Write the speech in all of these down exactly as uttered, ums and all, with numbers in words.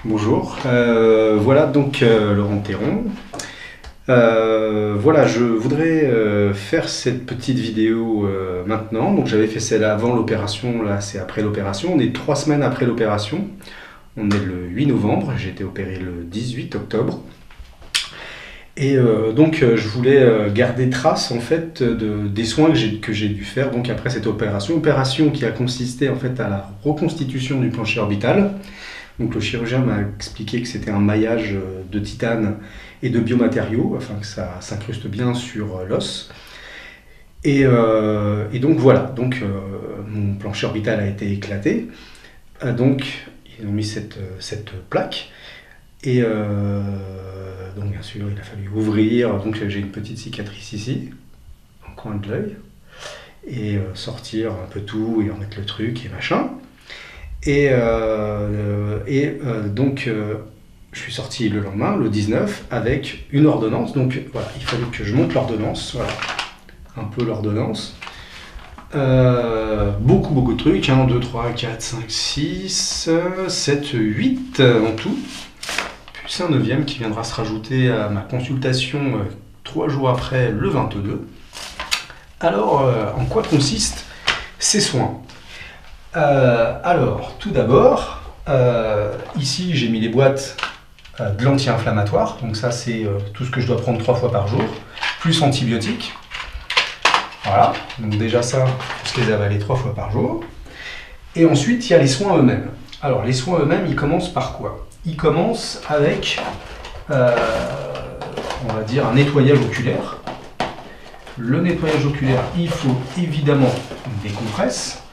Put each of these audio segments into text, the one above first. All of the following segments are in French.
Bonjour, euh, voilà donc euh, Laurent Théron. Euh, voilà, je voudrais euh, faire cette petite vidéo euh, maintenant. Donc j'avais fait celle avant l'opération, là c'est après l'opération. On est trois semaines après l'opération. On est le huit novembre, j'ai été opéré le dix-huit octobre. Et euh, donc euh, je voulais euh, garder trace en fait de, des soins que j'ai que j'ai dû faire donc après cette opération. Opération qui a consisté en fait à la reconstitution du plancher orbital. Donc le chirurgien m'a expliqué que c'était un maillage de titane et de biomatériaux afin que ça s'incruste bien sur l'os. Et, euh, et donc voilà, donc euh, mon plancher orbital a été éclaté. Euh, donc ils ont mis cette, cette plaque. Et euh, donc bien sûr il a fallu ouvrir, donc j'ai une petite cicatrice ici, au coin de l'œil, et euh, sortir un peu tout et remettre le truc et machin. Et, euh, et euh, donc euh, je suis sorti le lendemain, le dix-neuf, avec une ordonnance. Donc voilà, il fallait que je monte l'ordonnance, voilà, un peu l'ordonnance. Euh, beaucoup beaucoup de trucs, un, deux, trois, quatre, cinq, six, sept, huit en tout. Plus un neuvième qui viendra se rajouter à ma consultation euh, trois jours après, le vingt-deux. Alors, euh, en quoi consistent ces soins ? Euh, alors, tout d'abord, euh, ici j'ai mis les boîtes euh, de l'anti-inflammatoire, donc ça c'est euh, tout ce que je dois prendre trois fois par jour, plus antibiotiques. Voilà, donc déjà ça, je les avaler trois fois par jour. Et ensuite, il y a les soins eux-mêmes. Alors, les soins eux-mêmes, ils commencent par quoi ? Ils commencent avec, euh, on va dire, un nettoyage oculaire. Le nettoyage oculaire, il faut évidemment des compresses.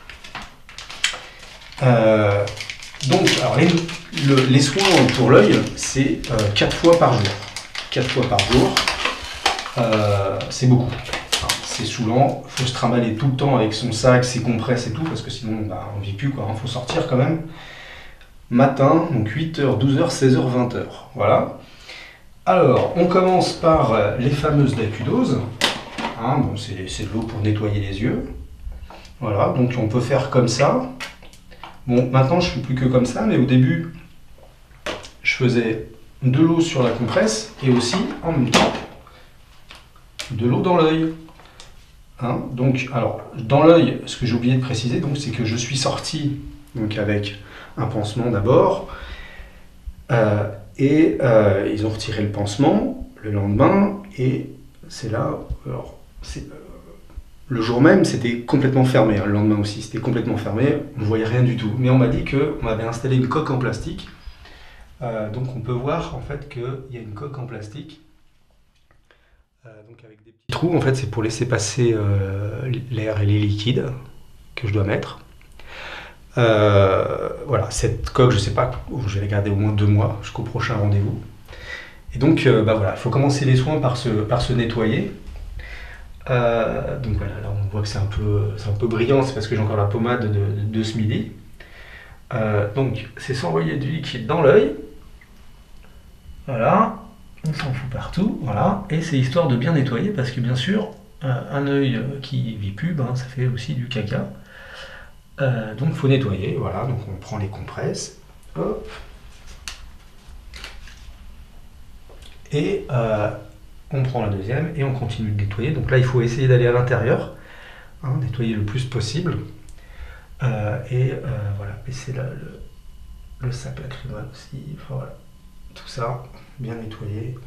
Euh, donc, alors les, le, les soins pour l'œil, c'est euh, quatre fois par jour. quatre fois par jour, euh, c'est beaucoup. Enfin, c'est saoulant, il faut se trimballer tout le temps avec son sac, ses compresses et tout, parce que sinon bah, on ne vit plus, il faut sortir quand même. Matin, donc huit heures, douze heures, seize heures, vingt heures. Voilà. Alors, on commence par les fameuses dacudoses. Hein, bon, c'est de l'eau pour nettoyer les yeux. Voilà, donc on peut faire comme ça. Bon, maintenant je ne fais plus que comme ça, mais au début, je faisais de l'eau sur la compresse et aussi, en même temps, de l'eau dans l'œil. Hein, donc, alors, dans l'œil, ce que j'ai oublié de préciser, c'est que je suis sorti donc, avec un pansement d'abord, euh, et euh, ils ont retiré le pansement le lendemain, et c'est là, alors, c'est, euh, le jour même c'était complètement fermé, hein, le lendemain aussi c'était complètement fermé, on ne voyait rien du tout, mais on m'a dit qu'on avait installé une coque en plastique, euh, donc on peut voir en fait qu'il y a une coque en plastique, euh, donc avec des petits trous, en fait c'est pour laisser passer euh, l'air et les liquides que je dois mettre. Euh, voilà, cette coque, je ne sais pas, je vais la garder au moins deux mois jusqu'au prochain rendez-vous. Et donc, euh, bah voilà, il faut commencer les soins par se, par se nettoyer. Euh, donc voilà, là on voit que c'est un peu, c'est un peu brillant, c'est parce que j'ai encore la pommade de, de, de ce midi. Euh, donc, c'est s'envoyer du liquide dans l'œil. Voilà, on s'en fout partout, voilà. Et c'est histoire de bien nettoyer parce que bien sûr, euh, un œil qui vit plus, ben, ça fait aussi du caca. Euh, donc il faut nettoyer, voilà, donc on prend les compresses, hop, et euh, on prend la deuxième et on continue de nettoyer. Donc là il faut essayer d'aller à l'intérieur, hein, nettoyer le plus possible, euh, et euh, voilà, baisser le, le, le sac lacrymal aussi, enfin, voilà, tout ça, bien nettoyer.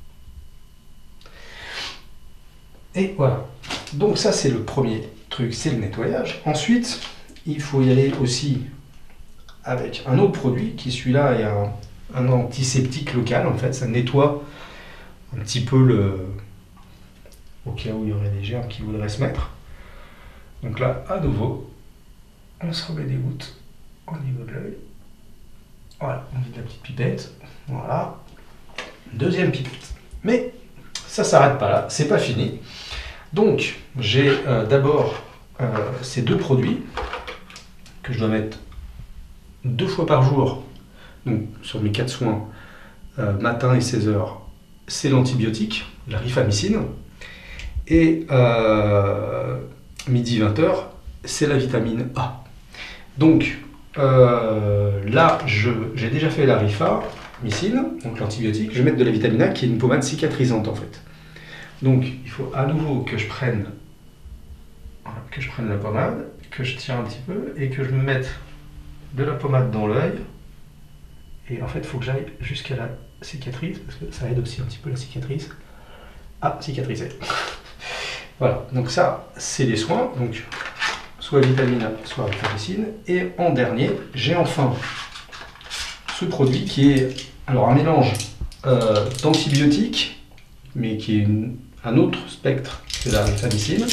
Et voilà, donc ça c'est le premier truc, c'est le nettoyage. Ensuite, il faut y aller aussi avec un autre produit qui celui-là est un, un antiseptique local, en fait ça nettoie un petit peu le, au cas où il y aurait des germes qui voudraient se mettre. Donc là, à nouveau, on se remet des gouttes au niveau de l'œil. Voilà, on vide la petite pipette, voilà. Deuxième pipette. Mais ça ne s'arrête pas là, c'est pas fini. Donc j'ai euh, d'abord euh, ces deux produits que je dois mettre deux fois par jour, donc sur mes quatre soins, euh, matin et seize heures, c'est l'antibiotique, la rifamycine, et euh, midi vingt heures, c'est la vitamine A. Donc, euh, là, j'ai déjà fait la rifamycine, donc l'antibiotique. Je vais mettre de la vitamine A, qui est une pommade cicatrisante en fait. Donc, il faut à nouveau que je prenne, voilà, que je prenne la pommade, que je tire un petit peu et que je me mette de la pommade dans l'œil. Et en fait, il faut que j'aille jusqu'à la cicatrice, parce que ça aide aussi un petit peu la cicatrice à cicatriser. Voilà, donc ça, c'est des soins, donc soit vitamine A, soit rifamycine. Et en dernier, j'ai enfin ce produit qui est alors un mélange euh, d'antibiotiques, mais qui est une, un autre spectre que la rifamycine,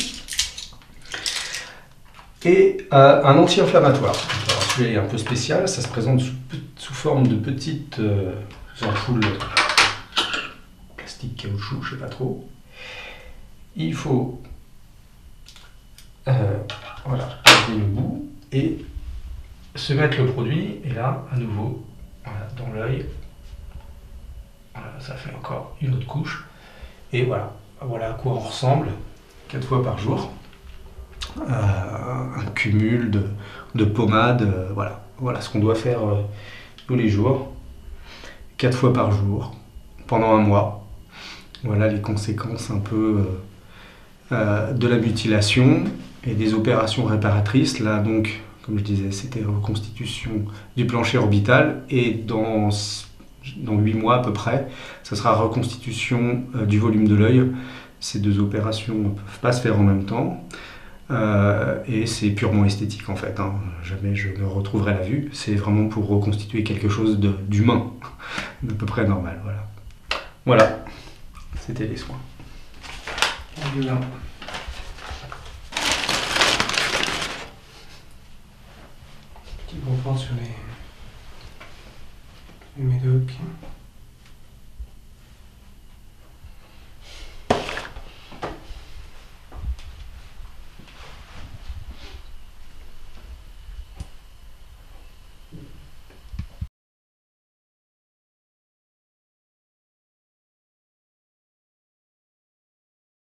et euh, un anti-inflammatoire. Celui-là est un peu spécial, ça se présente sous, sous forme de petites euh, ampoules plastique, caoutchouc, je sais pas trop. Il faut euh, voilà, passer le bout et se mettre le produit, et là, à nouveau, voilà, dans l'œil, voilà, ça fait encore une autre couche, et voilà, voilà à quoi on ressemble quatre fois par jour. Euh, un cumul de, de pommades, euh, voilà. Voilà ce qu'on doit faire euh, tous les jours, quatre fois par jour, pendant un mois. Voilà les conséquences un peu euh, euh, de la mutilation et des opérations réparatrices. Là donc, comme je disais, c'était reconstitution du plancher orbital, et dans, dans huit mois à peu près, ça sera reconstitution euh, du volume de l'œil. Ces deux opérations ne peuvent pas se faire en même temps. Euh, et c'est purement esthétique en fait, hein. Jamais je ne retrouverai la vue, c'est vraiment pour reconstituer quelque chose d'humain, d'à peu près normal, voilà. Voilà, c'était les soins. Bien. Petit bon point sur les, les médocs.